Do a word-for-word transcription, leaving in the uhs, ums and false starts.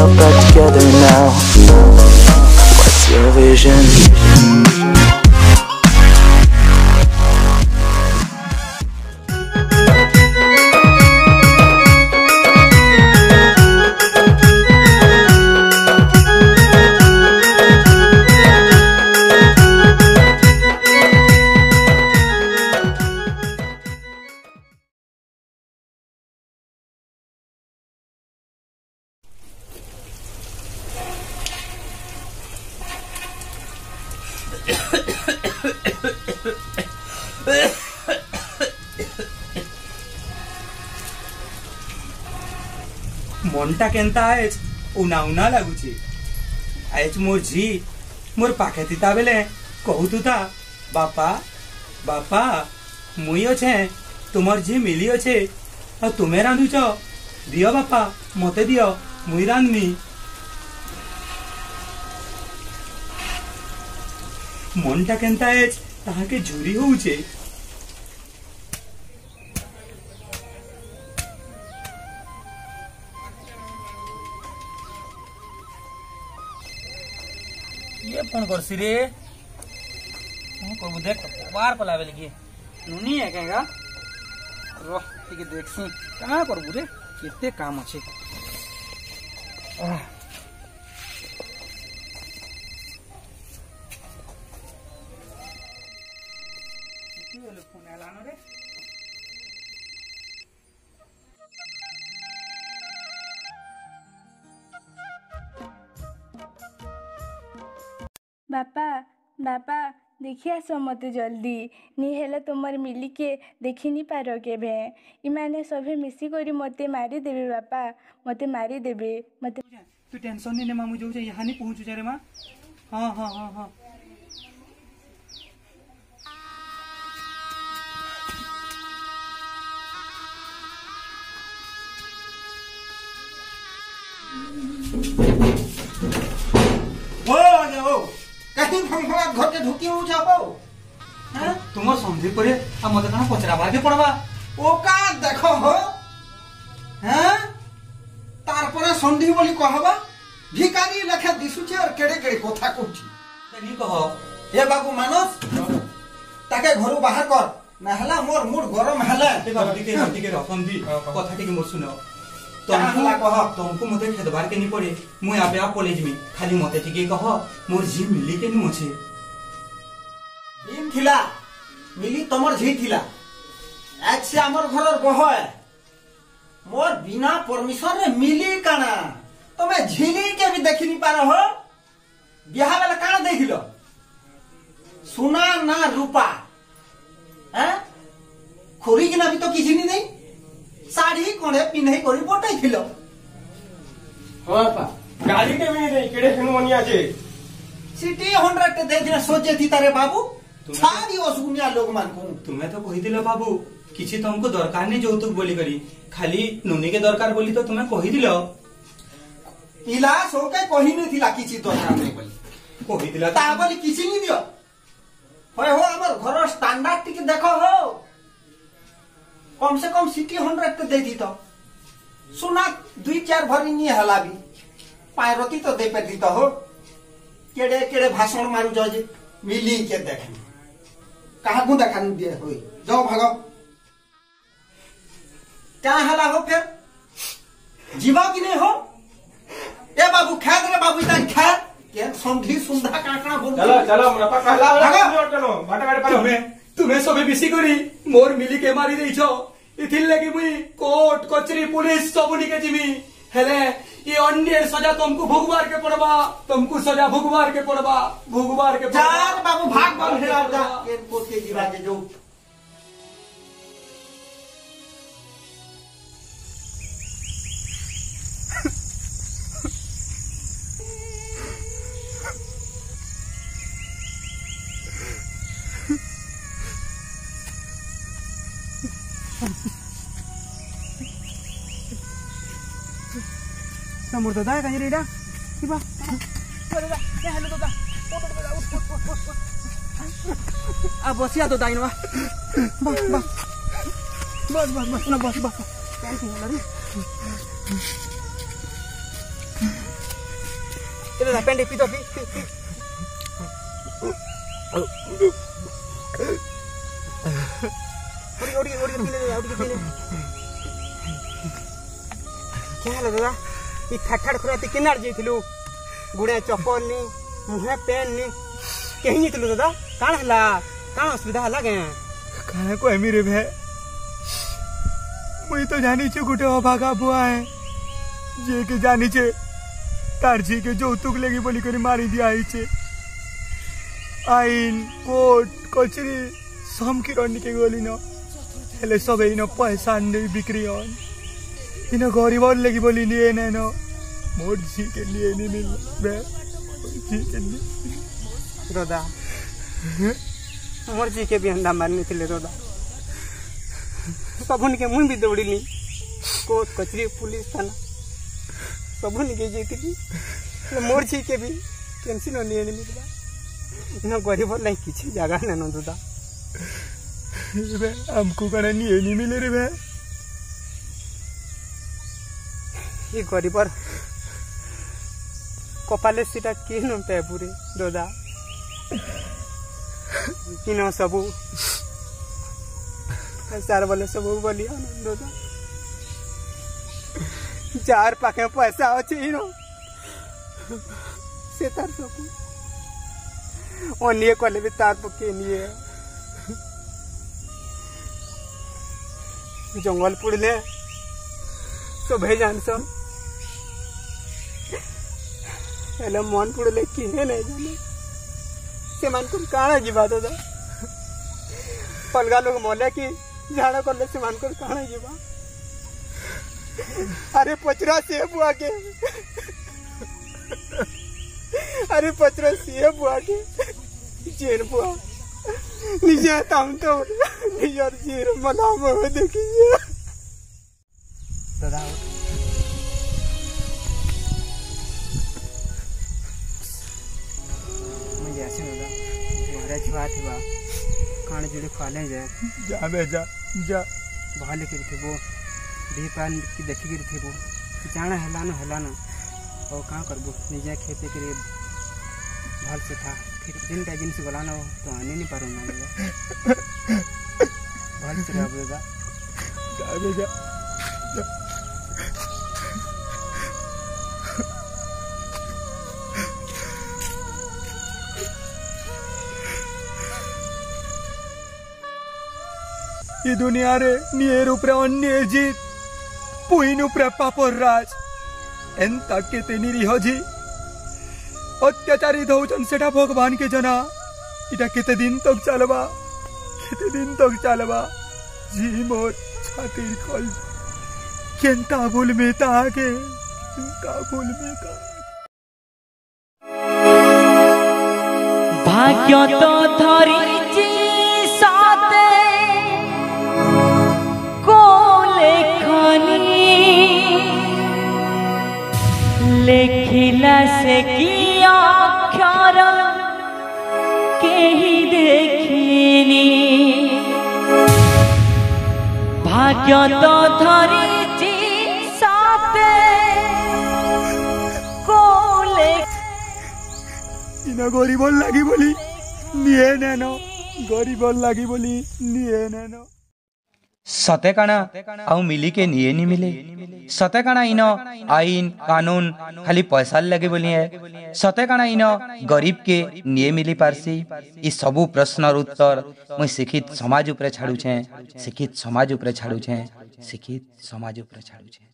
ourselves back together now. What's your vision? मनटा केनता आएज उना उना लगुची आएज मोर झी मोर पाखे थिता बेले कहूतु था बापा बापा मुई अच्छे तुमर झी मिली अच्छे और तुम्हें रांधुच दियो बापा मते दियो मुई रांधनी मनटा केनता आएज ताहाके झुरी होउचे ये फोन करसी रे फोन करबो देख बार कला बेले की नुनी है केगा रो ठीक देखसी कहां करबो रे केते काम अछि की होलो फोन आलानो रे बापा बापा देखी आस मत जल्दी नी हेले तुमर मिली के देखी नी पार केबे इमाने सभे मिसी करी मते मारी देबे बापा मते मारी देबे मते तू टेंशन नहीं ले मामू जो यहाँ नहीं पहुंचू जा रे माँ हाँ हाँ हाँ हाँ ओ जाओ कहीं भंगवा घर के ढुकी हो जाओ हैं तुम समझी पड़े आ मते कना पचरा बाके पड़वा ओ का देखो हो हैं तार पर संधि बोली कहबा भिखारी लेखा दिसुचे और केड़े केड़े कथा कहूची तनी कहो ए बाबू मानस ताके घरु बाहर कर ना हला मोर मूड गरम हला ए बाबू टिके टिके रह समझी कथा टिके मोर सुनो तुमको कह तुमको मते खेदबार के नहीं पड़े मुई आपे आप कॉलेज में खाली मते टिके कह मोर जी मिली के नु छे इन थिला मिली तमर झी थिला आज से हमर घरर बह है मोर बिना परमिशन रे मिली काना तमे झिली के भी देखि नि पार हो बियाह वाला काना देखिलो सोना ना रूपा हैं खोरी कि ना भी तो किसी नहीं नहीं साड़ी कोने पिन्हई कोरी बोटाई थिलो हां पा गाड़ी के भी नहीं केड़े खनु मनिया जे सिटी हंड्रेड दे दिन सोचे थी तारे बाबू सारी असुनिया लोग मान को तुम्हें तो कहि दिलो बाबू किछि तुमको दरकार नहीं जौतुक बोली करी खाली नुनी के दरकार बोली तो तुम्हें कहि दिलो इला सोके कहि नहीं थिला किछि दरकार नहीं बोली कहि दिला ता बोली किछि नहीं दियो होय हो हमर घर स्टैंडर्ड टिके देखो हो कम से कम सिटी हंड्रेड तो दे दी तो सुना दुई चार भरी नहीं हला भी पायरती तो दे पे दी तो हो केड़े केड़े भाषण मारू जो जे मिली के देखन कहा गु देखन दिए होई जाओ भागो क्या हला हो फिर जीवा की नहीं हो ए बाबू खेद रे बाबू इतना खेद के संधी सुंधा काकड़ा बोल चलो चलो हमरा पा कहला जोर चलो बाटा बाटा पर तुम्हें तुम्हें सबे बिसी करी मोर मिली के मारी देई छो इथिल लगी मुई कोर्ट कचरी पुलिस सबुनी के जिमी हेले ये अन्य सजा तुमको भोगवार के पड़वा तुमको सजा भोगवार के पड़वा भोगवार के चार बाबू भाग बन है और जा के पोते जीवा के जो मोर दादा कहीं रेडा की बा दादा क्या हेलो दादा आ बसिया तो दाइनवा बस बस बस बस बस ना बस बस क्या की होला रे दादा पेंडे पी तो पी ओडी ओडी ओडी पी ले ओडी पी ले क्या है दादा ई ठाठाड़ खुराती किनार जेथिलु गुड़े चप्पल नी मुहे पेन नी कहीं नहीं तिलु दादा काण हला काण असुविधा हला के काहे को एमी रे भे मुई तो जानी छे गुटे अभागा बुआ है जे के जानी छे तार जी के যৌতুক लेगी बोली करी मारी दिया आई छे आईन कोर्ट कचरी सम की रंडी के गोली न हेले सब इन पैसा नहीं बिक्री हन इन गरीब लेगी बोली लिए न न मोर जी के लिए नहीं मिल बे जी के लिए दादा मोर जी के भी अंडा मारने थे दादा सबन के मुंह भी दौड़िली कोर्ट कचरी पुलिस थाना सबन के जेती मोर जी के भी टेंशन नहीं मिलबा इन गरीब लाई किसी जगह न दादा बे हमको कने नहीं नहीं मिले रे बे ये गरीबर कपाले सीटा किन पे पूरे दादा किन सबू चार बोले सब बोली दादा चार पाखे पैसा अच्छे इन से तार सबू अन्य कले भी तार पके नहीं जंगल पुड़ले सब जान सब हेलो मन पुड़ले किने नहीं जाने से मान को काना जीवा दादा अलगा लोग मले कि झाड़ा करले से मान को काना जीवा अरे पचरा से बुआ के अरे पचरा से बुआ के जेन बुआ निजे ताम तो निजर जीर मनाम देखिए दादा मुझे ऐसे दादा तुम्हारा छुआ थी खाने जुड़े खाले जाए जा बे जा जा भाले कर थे वो दी पान की देखी कर थे वो जाना हेलाना हेलाना और कहाँ करबो निजे खेते के भल से था फिर दिन का दिन से बोलाना हो तो आने नहीं पारो ना भल से रह दादा जा बे जा ये दुनिया रे नियर उपरे अन्य जीत पुइन उपरे पापर राज एंता केते निरीह जी अत्याचारित होचन सेटा भगवान के जना इटा केते दिन तक चलबा केते दिन तक चलबा जी मोर छातिर कल केंता भूल में ताके का भूल में का भाग्य तो धरिची साते को लेखनी लेखिला से किया अक्षर केही देखिनी भाग्य तो धरिची साते को लेख इना गरीब लागी बोली निये नेनो गरीब लागी बोली निये नेनो सते काना आउ मिली के निये नहीं मिले सते काना इनो आईन कानून खाली पैसा लगे बोली है सते काना इनो गरीब के निये मिली पारसी ई सबु प्रश्नर उत्तर मुई शिक्षित समाज उपरे छाड़ू छे शिक्षित समाज उपरे छाड़ू छे शिक्षित समाज उपरे छाड़ू छे।